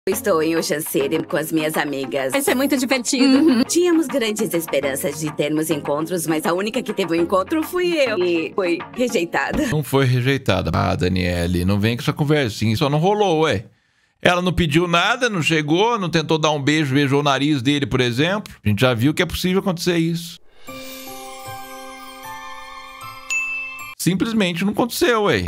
Estou em Ocean City com as minhas amigas. Vai ser muito divertido. Tínhamos grandes esperanças de termos encontros, mas a única que teve um encontro fui eu. E foi rejeitada. Não foi rejeitada. Ah, Daniele, não vem com essa conversinha. Só não rolou, ué. Ela não pediu nada, não chegou, não tentou dar um beijo, beijou o nariz dele, por exemplo. A gente já viu que é possível acontecer isso. Simplesmente não aconteceu, ué.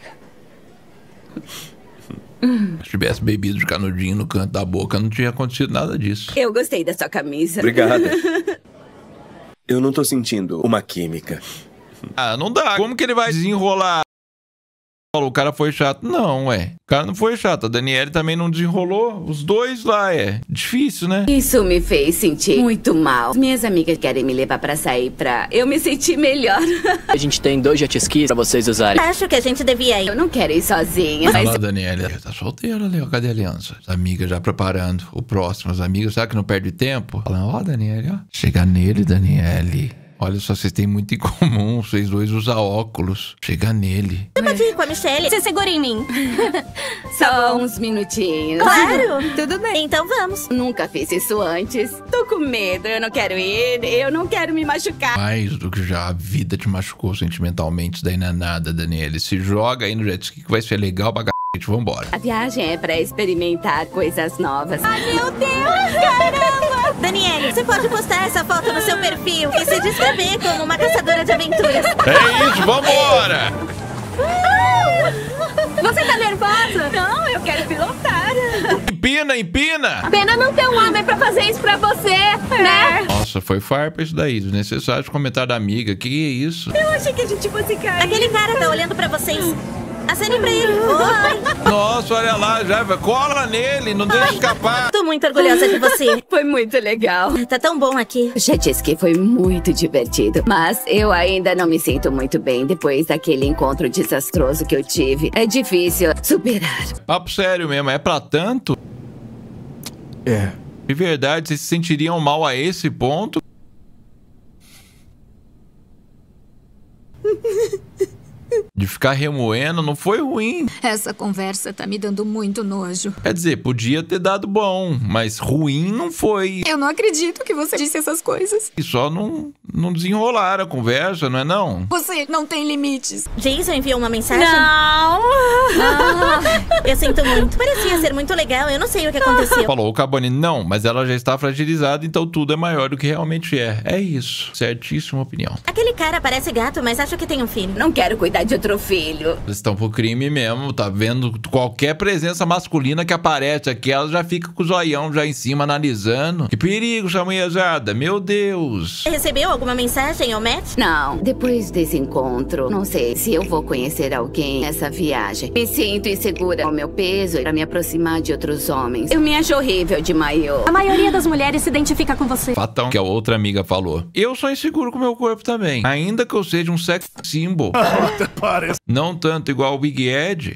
Se tivesse bebido de canudinho no canto da boca, não tinha acontecido nada disso. Eu gostei da sua camisa. Obrigada. Eu não tô sentindo uma química. Ah, não dá. Como que ele vai desenrolar? Falou, o cara foi chato. Não, ué. O cara não foi chato. A Daniele também não desenrolou. Os dois lá, é difícil, né? Isso me fez sentir muito mal. Minhas amigas querem me levar pra sair pra eu me sentir melhor. A gente tem 2 jet skis pra vocês usarem. Acho que a gente devia ir. Eu não quero ir sozinha. Olha lá, Daniele. Tá solteira ali, ó. Cadê a aliança? As amigas já preparando o próximo. As amigas, sabe que não perde tempo? Falando, ó, Daniele, ó. Chega nele, Daniele. Olha só, vocês têm muito em comum. Vocês dois usam óculos. Chega nele. Você pode ir com a Michelle? Você segura em mim. Só uns minutinhos. Claro. Tudo bem. Então vamos. Nunca fiz isso antes. Tô com medo. Eu não quero ir. Eu não quero me machucar. Mais do que já a vida te machucou sentimentalmente. Isso daí não é nada, Daniele. Se joga aí no jet ski que vai ser legal pra cacete. Vambora. A viagem é pra experimentar coisas novas. Ai, meu Deus, caramba! Daniele, você pode postar essa foto no seu perfil e se descrever como uma caçadora de aventuras. É isso, vambora! Você tá nervosa? Não, eu quero pilotar. Empina, empina! Pena não ter um homem pra fazer isso pra você, né? Nossa, foi farpa isso daí. Desnecessário de comentário da amiga. Que é isso? Eu achei que a gente fosse cair. Aquele cara tá olhando pra vocês. Acene pra ele. Oi. Nossa, olha lá, já cola nele, não deixa escapar. Tô muito orgulhosa de você. Foi muito legal. Tá tão bom aqui. Já disse que foi muito divertido, mas eu ainda não me sinto muito bem depois daquele encontro desastroso que eu tive. É difícil superar. Papo sério mesmo, é pra tanto? É. De verdade, vocês se sentiriam mal a esse ponto? De ficar remoendo, não foi ruim. Essa conversa tá me dando muito nojo. Quer dizer, podia ter dado bom, mas ruim não foi. Eu não acredito que você disse essas coisas. E só não desenrolaram a conversa, não é não? Você não tem limites. Jason enviou uma mensagem? Não! Eu sinto muito. Parecia ser muito legal. Eu não sei o que aconteceu. Falou o Caboni, não, mas ela já está fragilizada, então tudo é maior do que realmente é. É isso. Certíssima opinião. Aquele cara parece gato, mas acho que tem um filho. Não quero cuidar de outro filho. Eles estão pro crime mesmo, tá vendo? Qualquer presença masculina que aparece aqui, ela já fica com o zoião já em cima, analisando. Que perigo, chamunhezada, meu Deus. Você recebeu alguma mensagem ou Matt? Não, depois desse encontro, não sei se eu vou conhecer alguém nessa viagem. Me sinto insegura com o meu peso pra me aproximar de outros homens. Eu me acho horrível de maiô. A maioria das mulheres se identifica com você. Fatão, que a outra amiga falou. Eu sou inseguro com o meu corpo também. Ainda que eu seja um sex symbol. Até parece. Não tanto igual o Big Ed.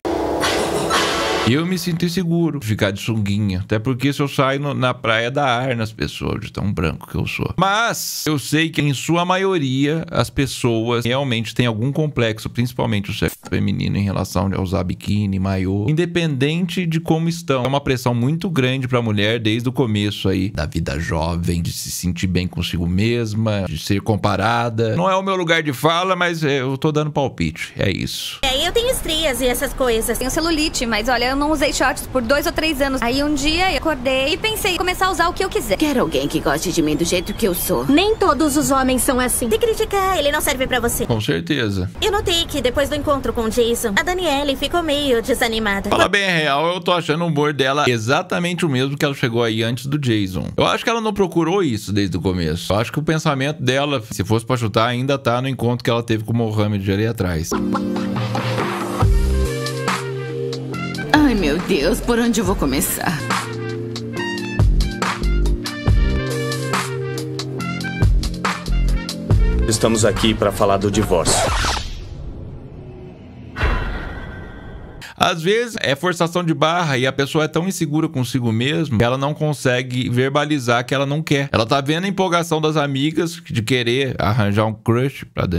Eu me sinto inseguro de ficar de sunguinha. Até porque se eu saio na praia dá ar nas pessoas, de tão branco que eu sou. Mas eu sei que em sua maioria as pessoas realmente têm algum complexo, principalmente o sexo feminino, em relação a usar biquíni, maiô. Independente de como estão. É uma pressão muito grande pra mulher desde o começo aí da vida jovem, de se sentir bem consigo mesma, de ser comparada. Não é o meu lugar de fala, mas eu tô dando palpite. É isso. E aí eu tenho estrias e essas coisas. Tenho celulite, mas olha, eu não usei shorts por 2 ou 3 anos. Aí um dia eu acordei e pensei em começar a usar o que eu quiser. Quero alguém que goste de mim do jeito que eu sou. Nem todos os homens são assim. Se criticar, ele não serve pra você. Com certeza. Eu notei que depois do encontro com o Jason, a Daniele ficou meio desanimada. Fala bem a real, eu tô achando o humor dela exatamente o mesmo que ela chegou aí antes do Jason. Eu acho que ela não procurou isso desde o começo. Eu acho que o pensamento dela, se fosse pra chutar, ainda tá no encontro que ela teve com o Mohamed ali atrás. Ai, meu Deus, por onde eu vou começar? Estamos aqui para falar do divórcio. Às vezes é forçação de barra e a pessoa é tão insegura consigo mesma que ela não consegue verbalizar que ela não quer. Ela tá vendo a empolgação das amigas de querer arranjar um crush pra Daniele.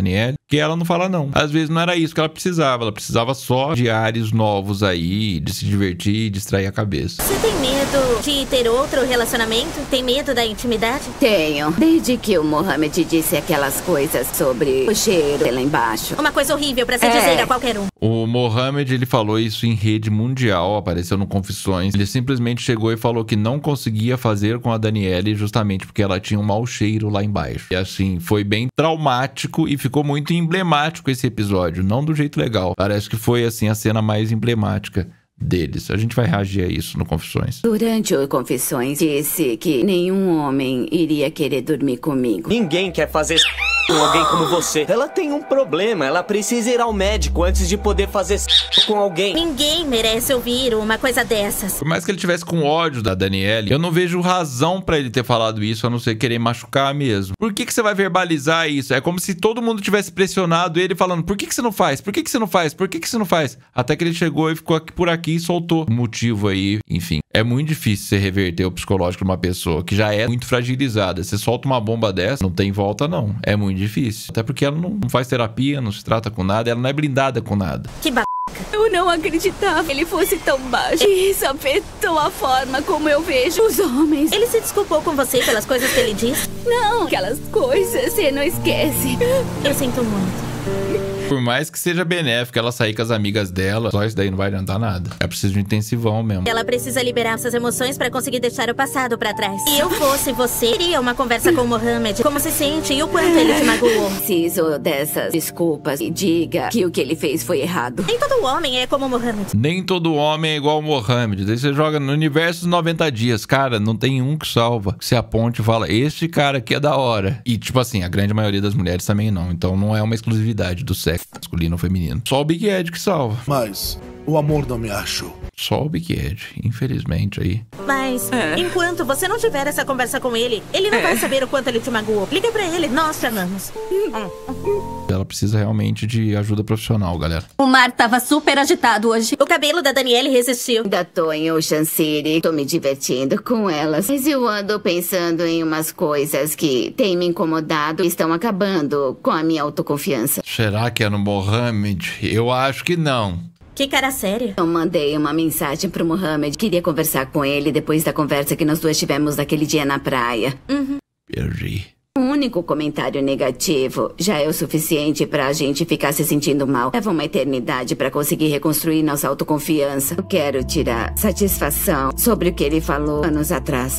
que ela não fala não. Às vezes não era isso que ela precisava só de ares novos aí, de se divertir, distrair a cabeça. Você tem medo de ter outro relacionamento? Tem medo da intimidade? Tenho. Desde que o Mohamed disse aquelas coisas sobre o cheiro lá embaixo. Uma coisa horrível pra se dizer a qualquer um. O Mohamed, ele falou isso em rede mundial, apareceu no Confissões. Ele simplesmente chegou e falou que não conseguia fazer com a Danielle justamente porque ela tinha um mau cheiro lá embaixo. E assim, foi bem traumático e ficou muito emblemático esse episódio, não do jeito legal. Parece que foi assim a cena mais emblemática deles. A gente vai reagir a isso no Confissões. Durante o Confissões, disse que nenhum homem iria querer dormir comigo. Ninguém quer fazer com alguém como você. Ela tem um problema, ela precisa ir ao médico antes de poder fazer com alguém. Ninguém merece ouvir uma coisa dessas. Por mais que ele tivesse com ódio da Danielle, eu não vejo razão pra ele ter falado isso, a não ser querer machucar mesmo. Por que você vai verbalizar isso? É como se todo mundo tivesse pressionado ele falando, por que você não faz? Por que você não faz? Por que você não faz? Até que ele chegou e ficou por aqui e soltou o motivo aí, enfim. É muito difícil você reverter o psicológico de uma pessoa que já é muito fragilizada. Você solta uma bomba dessa, não tem volta não. É muito difícil. Até porque ela não faz terapia, não se trata com nada, ela não é blindada com nada. Que b****. Eu não acreditava que ele fosse tão baixo. Isso afetou a forma como eu vejo os homens. Ele se desculpou com você pelas coisas que ele disse? Não, aquelas coisas, você não esquece. Eu sinto muito. Por mais que seja benéfico ela sair com as amigas dela, só isso daí não vai adiantar nada. É preciso de um intensivão mesmo. Ela precisa liberar suas emoções pra conseguir deixar o passado pra trás. Se eu fosse você, teria uma conversa com o Mohamed. Como se sente e o quanto ele te magoou. Preciso dessas desculpas e diga que o que ele fez foi errado. Nem todo homem é como o Mohamed. Nem todo homem é igual o Mohamed. Daí você joga no universo dos 90 dias. Cara, não tem um que salva. Você aponta e fala, este cara aqui é da hora. E tipo assim, a grande maioria das mulheres também não. Então não é uma exclusividade do sexo masculino ou feminino. Só o Big Ed que salva. Mas o amor não me achou. Só o Big Ed, infelizmente aí. Mas, enquanto você não tiver essa conversa com ele, ele não vai saber o quanto ele te magoou. Liga pra ele, nós chamamos. Ela precisa realmente de ajuda profissional, galera. O mar tava super agitado hoje. O cabelo da Danielle resistiu. Ainda tô em Ocean City, tô me divertindo com elas. Mas eu ando pensando em umas coisas que têm me incomodado e estão acabando com a minha autoconfiança. Será que é no Mohamed? Eu acho que não. Que cara séria. Eu mandei uma mensagem pro Mohamed. Queria conversar com ele depois da conversa que nós duas tivemos naquele dia na praia. Perdi. Um único comentário negativo já é o suficiente pra gente ficar se sentindo mal. Leva uma eternidade pra conseguir reconstruir nossa autoconfiança. Eu quero tirar satisfação sobre o que ele falou anos atrás.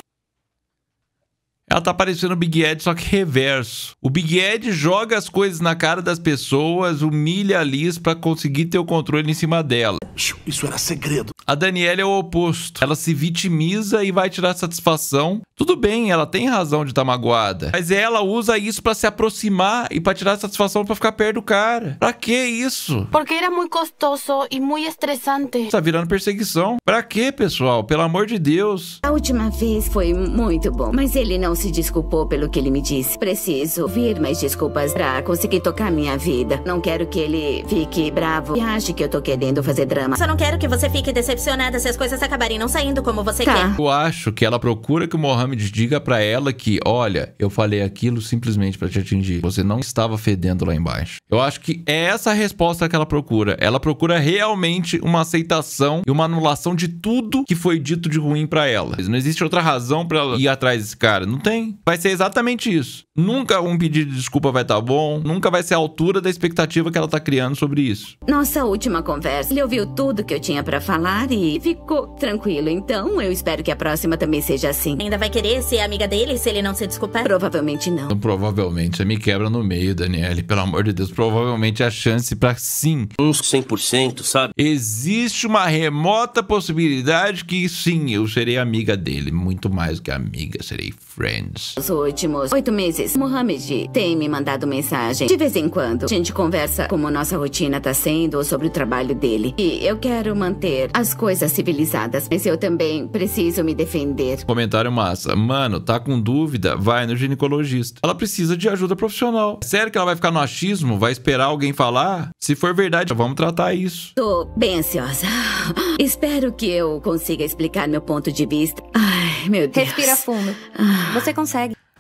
Ela tá parecendo o Big Ed, só que reverso. O Big Ed joga as coisas na cara das pessoas, humilha a Liz pra conseguir ter o controle em cima dela. Isso era segredo. A Danielle é o oposto. Ela se vitimiza e vai tirar satisfação. Tudo bem, ela tem razão de estar magoada. Mas ela usa isso pra se aproximar e pra tirar satisfação pra ficar perto do cara. Pra que isso? Porque era muito custoso e muito estressante. Tá virando perseguição. Pra que, pessoal? Pelo amor de Deus. A última vez foi muito bom, mas ele não se desculpou pelo que ele me disse. Preciso ouvir mais desculpas pra conseguir tocar minha vida. Não quero que ele fique bravo e ache que eu tô querendo fazer drama. Só não quero que você fique decepcionada se as coisas acabarem não saindo como você quer. Eu acho que ela procura que o Mohamed diga pra ela que, olha, eu falei aquilo simplesmente pra te atingir. Você não estava fedendo lá embaixo. Eu acho que é essa a resposta que ela procura. Ela procura realmente uma aceitação e uma anulação de tudo que foi dito de ruim pra ela. Não existe outra razão pra ela ir atrás desse cara. Não tem. Vai ser exatamente isso. Nunca um pedido de desculpa vai estar bom. Nunca vai ser a altura da expectativa que ela tá criando sobre isso. Nossa última conversa, ele ouviu tudo que eu tinha pra falar e ficou tranquilo. Então, eu espero que a próxima também seja assim. Ainda vai querer ser amiga dele se ele não se desculpar? Provavelmente não. Então, provavelmente. Você me quebra no meio, Danielle. Pelo amor de Deus. Provavelmente a chance pra sim. Uns 100%, sabe? Existe uma remota possibilidade que sim, eu serei amiga dele. Muito mais do que amiga, serei friends. Nos últimos 8 meses, Mohamed tem me mandado mensagem. De vez em quando, a gente conversa como nossa rotina tá sendo ou sobre o trabalho dele. E eu quero manter as coisas civilizadas, mas eu também preciso me defender. Comentário massa. Mano, tá com dúvida? Vai no ginecologista. Ela precisa de ajuda profissional. Sério que ela vai ficar no achismo? Vai esperar alguém falar? Se for verdade, vamos tratar isso. Tô bem ansiosa. Espero que eu consiga explicar meu ponto de vista. Ai, meu Deus. Respira fundo. Você consegue.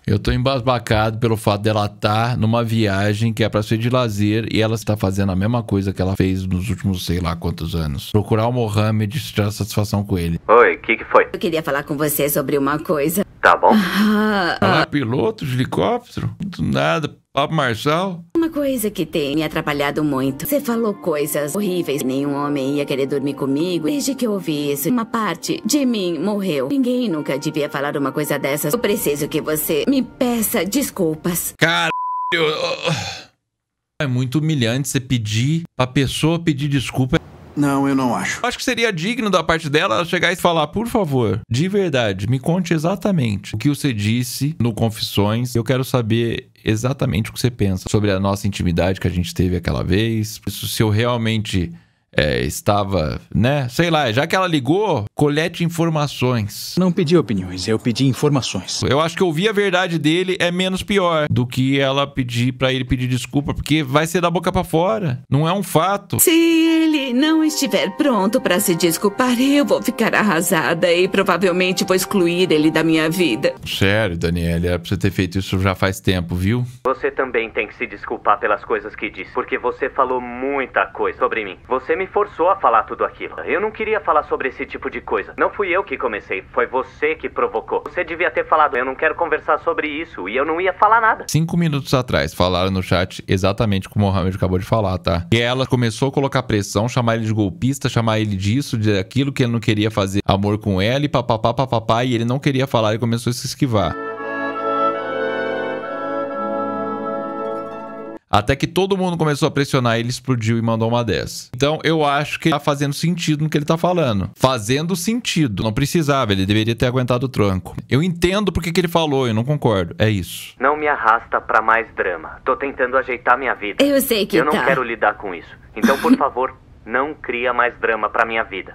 Eu tô embasbacado pelo fato dela estar numa viagem que é pra ser de lazer e ela está fazendo a mesma coisa que ela fez nos últimos sei lá quantos anos. Procurar o Mohamed e tirar satisfação com ele. Oi, o que foi? Eu queria falar com você sobre uma coisa. Tá bom. Ela é piloto de helicóptero? Do nada. Papo Marçal? Uma coisa que tem me atrapalhado muito. Você falou coisas horríveis. Nenhum homem ia querer dormir comigo. Desde que eu ouvi isso, uma parte de mim morreu. Ninguém nunca devia falar uma coisa dessas. Eu preciso que você me peça desculpas. Caralho. É muito humilhante você pedir pra pessoa pedir desculpa. Não, eu não acho. Acho que seria digno da parte dela ela chegar e falar, por favor, de verdade, me conte exatamente o que você disse no Confissões. Eu quero saber exatamente o que você pensa sobre a nossa intimidade que a gente teve aquela vez. Isso, se eu realmente estava, né? Sei lá, já que ela ligou, colete informações. Não pedi opiniões, eu pedi informações. Eu acho que ouvir a verdade dele é menos pior do que ela pedir pra ele pedir desculpa, porque vai ser da boca pra fora. Não é um fato. Se ele não estiver pronto pra se desculpar, eu vou ficar arrasada e provavelmente vou excluir ele da minha vida. Sério, Daniela, era pra você ter feito isso já faz tempo, viu? Você também tem que se desculpar pelas coisas que disse, porque você falou muita coisa sobre mim. Você me forçou a falar tudo aquilo. Eu não queria falar sobre esse tipo de coisa. Não fui eu que comecei, foi você que provocou. Você devia ter falado, eu não quero conversar sobre isso, e eu não ia falar nada. 5 minutos atrás, falaram no chat exatamente o que o Mohamed acabou de falar, tá? E ela começou a colocar pressão, chamar ele de golpista, chamar ele disso, de aquilo, que ele não queria fazer amor com ela, e papapá, e ele não queria falar, e começou a se esquivar. Até que todo mundo começou a pressionar, ele explodiu e mandou uma dessa. Então, eu acho que tá fazendo sentido no que ele tá falando. Fazendo sentido. Não precisava, ele deveria ter aguentado o tranco. Eu entendo porque que ele falou, eu não concordo. É isso. Não me arrasta pra mais drama. Tô tentando ajeitar minha vida. Eu sei que eu não quero lidar com isso. Então, por favor, não cria mais drama pra minha vida.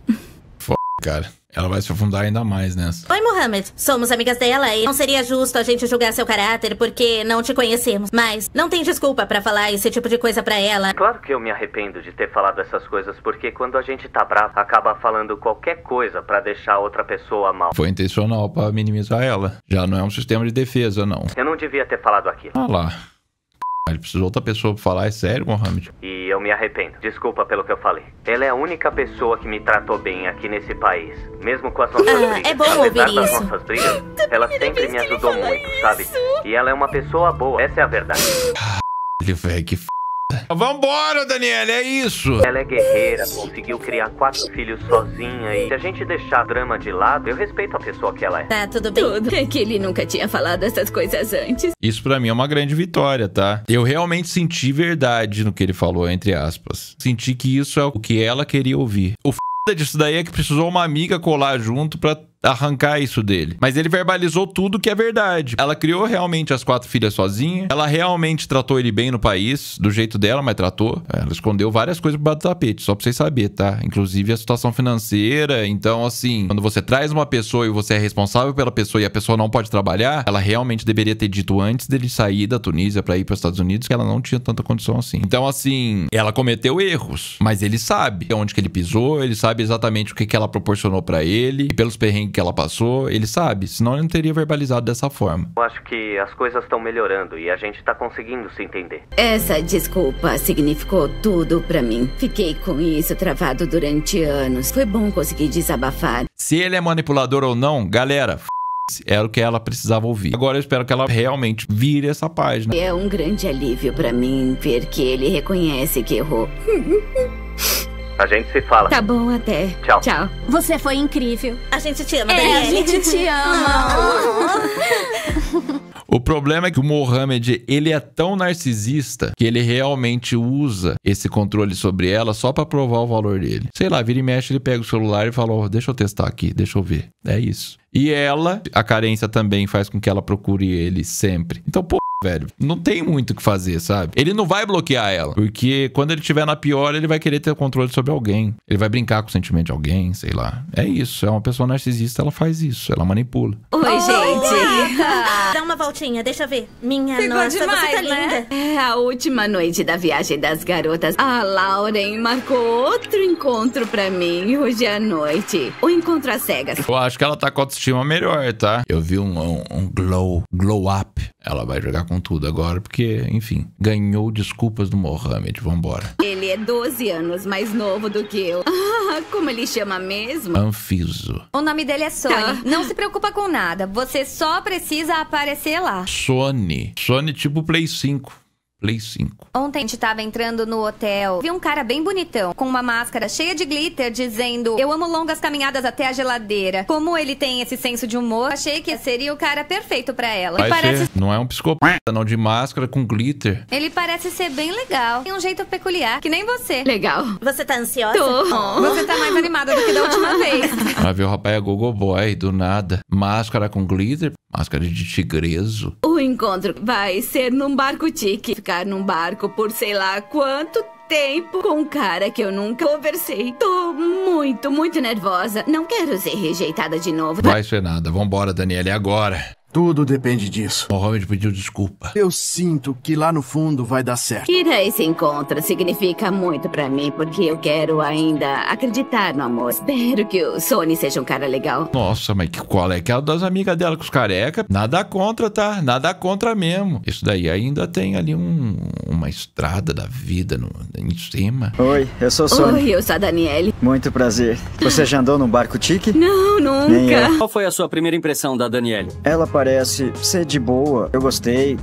Cara, ela vai se afundar ainda mais nessa. Oi, Mohamed. Somos amigas dela e não seria justo a gente julgar seu caráter porque não te conhecemos. Mas não tem desculpa pra falar esse tipo de coisa pra ela. Claro que eu me arrependo de ter falado essas coisas, porque quando a gente tá bravo, acaba falando qualquer coisa pra deixar outra pessoa mal. Foi intencional pra minimizar ela. Já não é um sistema de defesa, não. Eu não devia ter falado aquilo. Ah lá. Ele precisou outra pessoa pra falar, é sério, Mohamed? E eu me arrependo. Desculpa pelo que eu falei. Ela é a única pessoa que me tratou bem aqui nesse país. Mesmo com as nossas brigas. É bom ouvir Apesar das isso. nossas brigas, ela sempre me ajudou muito, sabe? E ela é uma pessoa boa, essa é a verdade. Caralho, velho, que f***. Vambora, Daniela, é isso. Ela é guerreira, conseguiu criar 4 filhos sozinha e se a gente deixar drama de lado, eu respeito a pessoa que ela é. Tá, tudo bem. Tudo. É que ele nunca tinha falado essas coisas antes. Isso pra mim é uma grande vitória, tá? Eu realmente senti verdade no que ele falou, entre aspas. Senti que isso é o que ela queria ouvir. O f*** disso daí é que precisou uma amiga colar junto pra arrancar isso dele. Mas ele verbalizou tudo que é verdade. Ela criou realmente as 4 filhas sozinha. Ela realmente tratou ele bem no país, do jeito dela, mas tratou. Ela escondeu várias coisas por baixo do tapete, só pra vocês saberem, tá? Inclusive a situação financeira. Então, assim, quando você traz uma pessoa e você é responsável pela pessoa e a pessoa não pode trabalhar, ela realmente deveria ter dito antes dele sair da Tunísia pra ir pros Estados Unidos que ela não tinha tanta condição assim. Então, assim, ela cometeu erros, mas ele sabe onde que ele pisou, ele sabe exatamente o que que ela proporcionou pra ele e pelos perrengues que ela passou, ele sabe, senão ele não teria verbalizado dessa forma. Eu acho que as coisas estão melhorando e a gente tá conseguindo se entender. Essa desculpa significou tudo pra mim. Fiquei com isso travado durante anos. Foi bom conseguir desabafar. Se ele é manipulador ou não, galera, era o que ela precisava ouvir. Agora eu espero que ela realmente vire essa página. É um grande alívio pra mim ver que ele reconhece que errou. A gente se fala. Tá bom, até. Tchau. Tchau. Você foi incrível. A gente te ama, A Daniela. gente te ama. O problema é que o Mohamed, ele é tão narcisista que ele realmente usa esse controle sobre ela só pra provar o valor dele. Sei lá, vira e mexe, ele pega o celular e fala, oh, deixa eu testar aqui, deixa eu ver. É isso. E ela, a carência também faz com que ela procure ele sempre. Então, pô, velho, não tem muito o que fazer, sabe? Ele não vai bloquear ela, porque quando ele estiver na pior, ele vai querer ter o controle sobre alguém. Ele vai brincar com o sentimento de alguém, sei lá. É isso, é uma pessoa narcisista, ela faz isso, ela manipula. Oi, gente. Dá uma voltinha, deixa eu ver. Minha Ficou nossa, demais, você tá né? linda. É a última noite da viagem das garotas. A Lauren marcou outro encontro pra mim hoje à noite. O encontro às cegas. Eu acho que ela tá com a autoestima melhor, tá? Eu vi um glow up. Ela vai jogar com tudo agora, porque, enfim, ganhou desculpas do Mohamed. Vambora. Ele é 12 anos mais novo do que eu. Ah, como ele chama mesmo? Anfiso. O nome dele é Sony. Tá. Não se preocupa com nada. Você só precisa aparecer lá. Sony. Sony tipo Play 5. Play 5. Ontem a gente tava entrando no hotel, vi um cara bem bonitão, com uma máscara cheia de glitter, dizendo: eu amo longas caminhadas até a geladeira. Como ele tem esse senso de humor, achei que seria o cara perfeito pra ela. Vai ser. Não é um psicopata, não, de máscara com glitter. Ele parece ser bem legal. Tem um jeito peculiar, que nem você. Legal. Você tá ansiosa? Tô. Você tá mais animada do que da última vez. Ela viu o rapaz é Gogo Boy, do nada. Máscara com glitter, máscara de tigreso. O encontro vai ser num barco tique. Ficar num barco por sei lá quanto tempo com um cara que eu nunca conversei. Tô muito nervosa. Não quero ser rejeitada de novo. Vai ser nada. Vambora, Daniela, é agora. Tudo depende disso. Mohamed pediu desculpa. Eu sinto que lá no fundo vai dar certo. Ir a esse encontro significa muito pra mim, porque eu quero ainda acreditar no amor. Espero que o Sony seja um cara legal. Nossa, mas qual é que é a das amigas dela com os careca? Nada contra, tá? Nada contra mesmo. Isso daí ainda tem ali uma estrada da vida em cima. Oi, eu sou o Sony. Oi, eu sou a Daniele. Muito prazer. Você já andou num barco tique? Não, Nem nunca. eu. Qual foi a sua primeira impressão da Daniele? Ela parece ser de boa. Eu gostei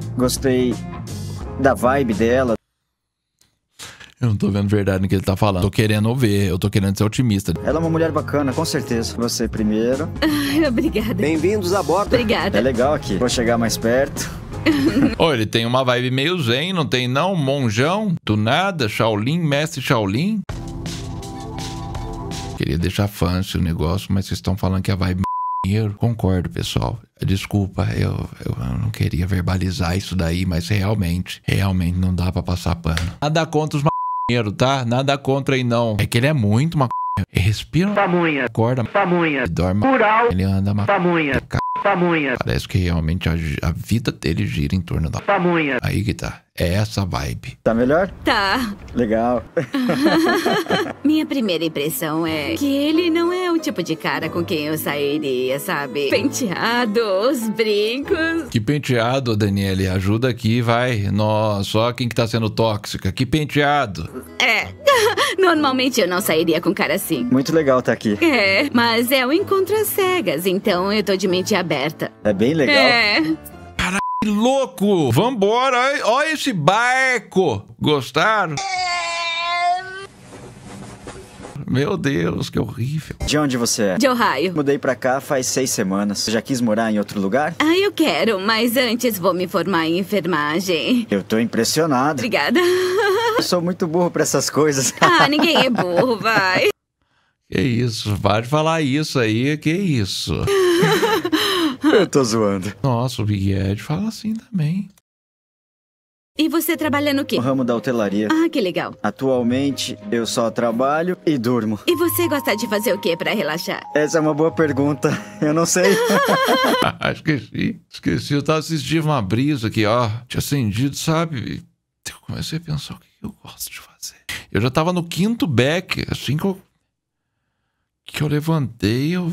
da vibe dela. Eu não tô vendo verdade no que ele tá falando. Tô querendo ver, eu tô querendo ser otimista. Ela é uma mulher bacana, com certeza. Você primeiro. Ai, obrigada. Bem-vindos a bordo. Obrigada. É legal aqui. Vou chegar mais perto. Ô, ele tem uma vibe meio zen, não tem não? Monjão, do nada, Shaolin, mestre Shaolin. Queria deixar fancy o negócio, mas vocês estão falando que a vibe dinheiro. Concordo, pessoal. Desculpa, eu não queria verbalizar isso daí, mas realmente não dá pra passar pano. Nada contra os maconheiros, tá? Nada contra aí não. É que ele é muito maconheiro. Ele respira, Pamonha. acorda, Pamonha. dorme, Plural. ele anda Pamonha. Pamonha. Parece que realmente a vida dele gira em torno da Pamonha. Aí que tá. É essa vibe. Tá melhor? Tá. Legal. Minha primeira impressão é que ele não é o tipo de cara com quem eu sairia, sabe? Penteado, os brincos. Que penteado, Daniele? Ajuda aqui, vai. Nossa, só quem que tá sendo tóxica. Que penteado. É. Normalmente eu não sairia com cara assim. Muito legal tá aqui. É, mas é um encontro às cegas, então eu tô de mente aberta. É bem legal. É. Que louco! Vambora! Olha esse barco! Gostaram? Meu Deus, que horrível. De onde você é? De Ohio. Mudei pra cá faz 6 semanas. Já quis morar em outro lugar? Ah, eu quero, mas antes vou me formar em enfermagem. Eu tô impressionado. Obrigada. Eu sou muito burro pra essas coisas. Ah, ninguém é burro, vai. Que isso? Para de falar isso aí. Que isso? Eu tô zoando. Nossa, o Big Ed fala assim também. E você trabalha no quê? No ramo da hotelaria. Ah, que legal. Atualmente, eu só trabalho e durmo. E você gosta de fazer o quê pra relaxar? Essa é uma boa pergunta. Eu não sei. Esqueci. Eu tava assistindo uma brisa aqui, ó. Tinha acendido, sabe? Eu comecei a pensar o que eu gosto de fazer. Eu já tava no 5º back. Assim que eu levantei, eu...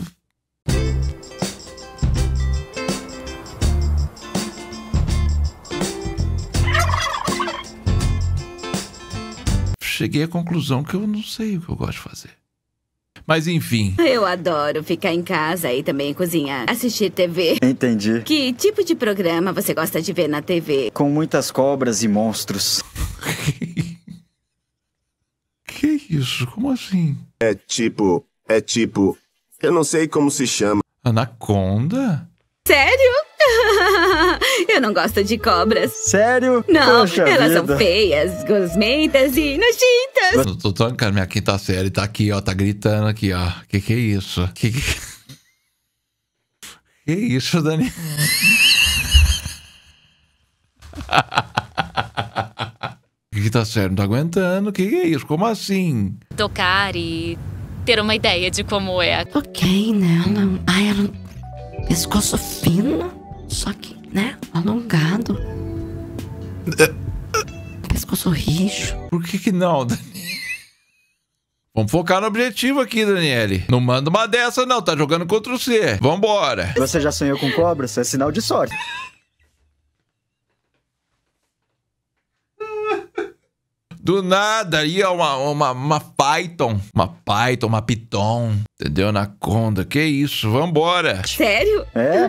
Cheguei à conclusão que eu não sei o que eu gosto de fazer. Mas enfim. Eu adoro ficar em casa e também cozinhar, assistir TV. Entendi. Que tipo de programa você gosta de ver na TV? Com muitas cobras e monstros. Que isso? Como assim? É tipo... Eu não sei como se chama. Anaconda? Sério? Eu não gosto de cobras. Sério? Não, Poxa elas vida. são feias, gosmentas e nojentas. Eu tô trancando minha 5ª série. Tá aqui, ó. Tá gritando aqui, ó. Que é isso? Que isso, Dani? Que tá sério? Não tá aguentando. Que é isso? Como assim? Tocar e ter uma ideia de como é. Ok, não. Ai, eu pescoço fino, só que, né, alongado. Pescoço rijo. Por que não, Daniele? Vamos focar no objetivo aqui, Daniele. Não manda uma dessa, não. Tá jogando contra você. Vambora. Você já sonhou com cobras? É sinal de sorte. Do nada, aí é uma Python. Uma Python. Entendeu? Anaconda. Que isso? Vambora. Sério? É?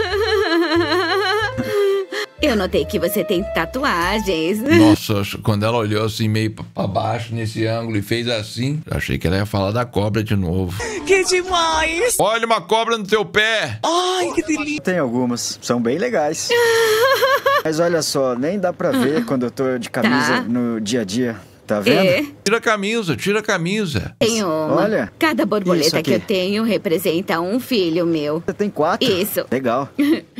Eu notei que você tem tatuagens. Nossa, quando ela olhou assim meio pra baixo nesse ângulo e fez assim, eu achei que ela ia falar da cobra de novo. Que demais! Olha uma cobra no teu pé! Ai, que delícia! Tem algumas, são bem legais. Mas olha só, nem dá pra ver quando eu tô de camisa no dia a dia. Tá vendo? Tira a camisa. Tenho uma. Olha. Cada borboleta que eu tenho representa um filho meu. Você tem 4? Isso. Legal.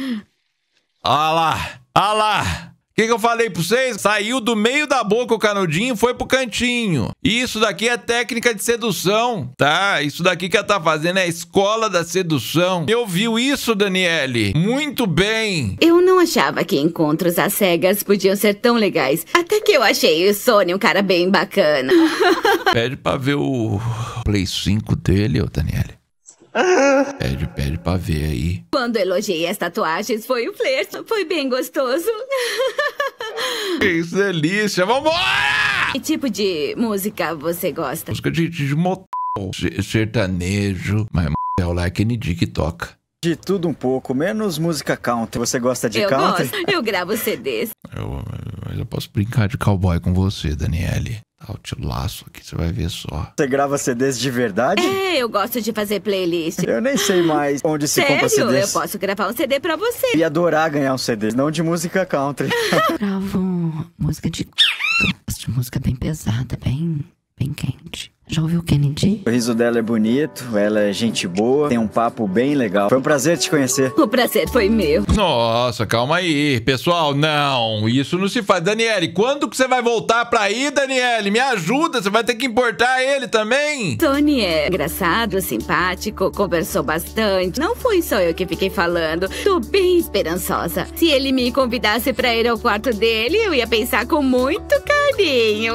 Ah lá! O que eu falei pra vocês? Saiu do meio da boca o canudinho e foi pro cantinho. Isso daqui é técnica de sedução, tá? Isso daqui que ela tá fazendo é a escola da sedução. Eu viu isso, Daniele? Muito bem. Eu não achava que encontros às cegas podiam ser tão legais. Até que eu achei o Sony um cara bem bacana. Pede pra ver o Play 5 dele, ô Daniele. Pede pra ver aí. Quando elogiei as tatuagens, foi um flerte. Foi bem gostoso. Que delícia. Vambora! Que tipo de música você gosta? Música de motor, sertanejo. Mas é o Like Kennedy que toca. De tudo um pouco, menos música country. Você gosta de country? Eu gosto. Eu gravo CDs. Mas eu posso brincar de cowboy com você, Daniele. Tá, eu te laço aqui, você vai ver só. Você grava CDs de verdade? É, eu gosto de fazer playlist. Eu nem sei mais onde se compra CDs. Sério? Eu posso gravar um CD pra você. Ia adorar ganhar um CD, não de música country. Gravo música de música bem pesada, bem quente. Já ouviu o Kennedy? O riso dela é bonito, ela é gente boa, tem um papo bem legal. Foi um prazer te conhecer. O prazer foi meu. Nossa, calma aí. Pessoal, não, isso não se faz. Daniele, quando que você vai voltar pra aí, Daniele? Me ajuda, você vai ter que importar ele também. Tony é engraçado, simpático, conversou bastante. Não fui só eu que fiquei falando. Tô bem esperançosa. Se ele me convidasse pra ir ao quarto dele, eu ia pensar com muito carinho.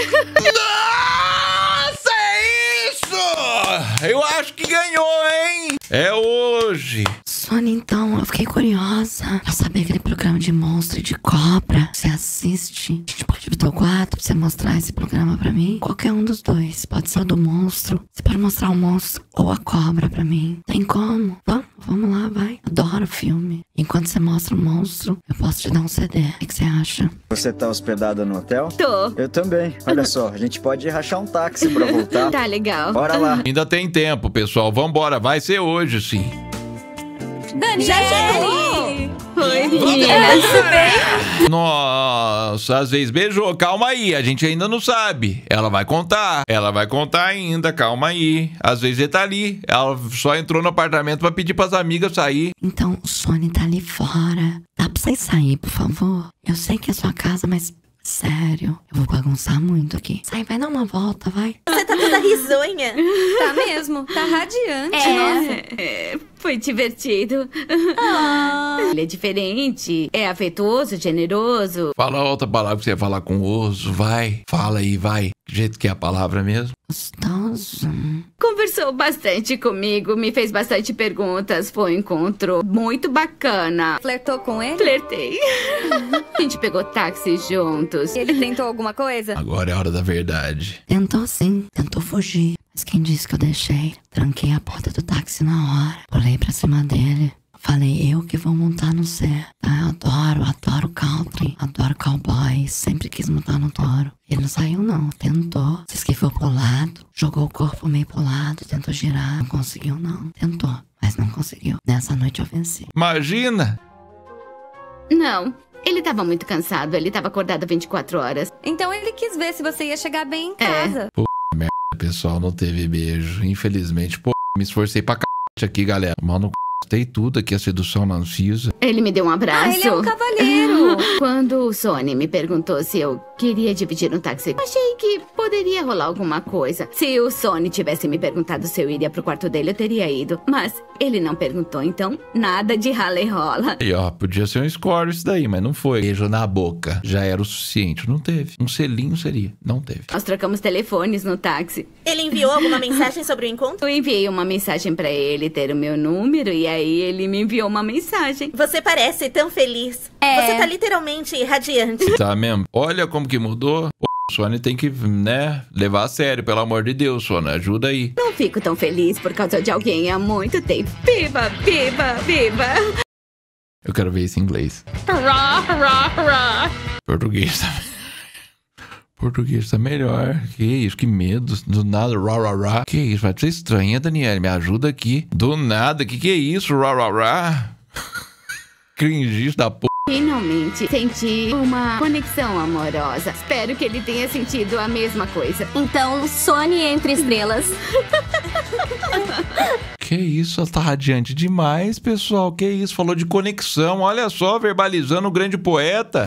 Eu acho que ganhou, hein? É hoje. Sony, então, eu fiquei curiosa pra saber aquele programa de monstro e de cobra. Você assiste? A gente pode ir pro teu quarto pra você mostrar esse programa pra mim? Qualquer um dos dois. Pode ser o do monstro. Você pode mostrar o monstro ou a cobra pra mim. Tem como? Vamos lá, vai. Adoro filme. Enquanto você mostra o monstro, eu posso te dar um CD. O que você acha? Você tá hospedada no hotel? Tô. Eu também. Olha só, a gente pode rachar um táxi pra voltar. Tá legal. Bora lá. Ainda tem tempo, pessoal. Vambora. Vai ser hoje, sim. Daniele! Oi, meninas. Nossa, às vezes beijou. Calma aí, a gente ainda não sabe. Ela vai contar ainda, calma aí. Às vezes ele tá ali. Ela só entrou no apartamento pra pedir pras amigas sair. Então, o Sony tá ali fora. Dá pra vocês sair, por favor? Eu sei que é sua casa, mas... Sério, eu vou bagunçar muito aqui. Sai, vai dar uma volta, vai. Você tá toda risonha. Tá mesmo, tá radiante, nossa. Foi divertido. Ele é diferente, é afetuoso, generoso. Fala outra palavra que você ia falar com o osso, vai. Fala aí, vai. Do jeito que é a palavra mesmo. Gostoso. Conversou bastante comigo, me fez bastante perguntas. Foi um encontro muito bacana. Flertou com ele? Flertei. A gente pegou táxi juntos. Ele tentou alguma coisa? Agora é a hora da verdade. Tentou sim, tentou fugir. Mas quem disse que eu deixei? Tranquei a porta do táxi na hora. Pulei pra cima dele. Falei, eu que vou montar no C. Eu adoro country, adoro cowboy. Sempre quis montar no touro. Ele não saiu não, tentou. Se esquivou pro lado, jogou o corpo meio pro lado, tentou girar. Não conseguiu não, tentou, mas não conseguiu. Nessa noite eu venci. Imagina! Não, ele tava muito cansado, ele tava acordado 24 horas. Então ele quis ver se você ia chegar bem em casa. Pô, merda, pessoal, não teve beijo. Infelizmente, pô, me esforcei pra aqui, galera. Mano, tem tudo aqui, a sedução na Ancisa. Ele me deu um abraço. Ele é um cavalheiro. Quando o Sony me perguntou se eu queria dividir um táxi, achei que poderia rolar alguma coisa. Se o Sony tivesse me perguntado se eu iria pro quarto dele, eu teria ido. Mas ele não perguntou, então nada de rala e rola. E ó, podia ser um score isso daí, mas não foi. Beijo na boca. Já era o suficiente. Não teve. Um selinho seria. Não teve. Nós trocamos telefones no táxi. Ele enviou alguma mensagem sobre o encontro? Eu enviei uma mensagem pra ele ter o meu número e aí ele me enviou uma mensagem. Você parece tão feliz. Você tá literalmente radiante. Tá mesmo? Olha como que mudou. O Sony tem que, né, levar a sério, pelo amor de Deus, Sony. Ajuda aí. Não fico tão feliz por causa de alguém há muito tempo. Viva, viva, viva! Eu quero ver isso em inglês. Português tá... Português tá melhor. Que isso, que medo. Do nada, rá. Que isso, vai ser estranha, Daniele. Me ajuda aqui. Do nada, que é isso, rá. Cringe da porra. Finalmente senti uma conexão amorosa. Espero que ele tenha sentido a mesma coisa. Então, Sony entre estrelas. Que isso, ela tá radiante demais, pessoal. Que isso, falou de conexão. Olha só, verbalizando o grande poeta.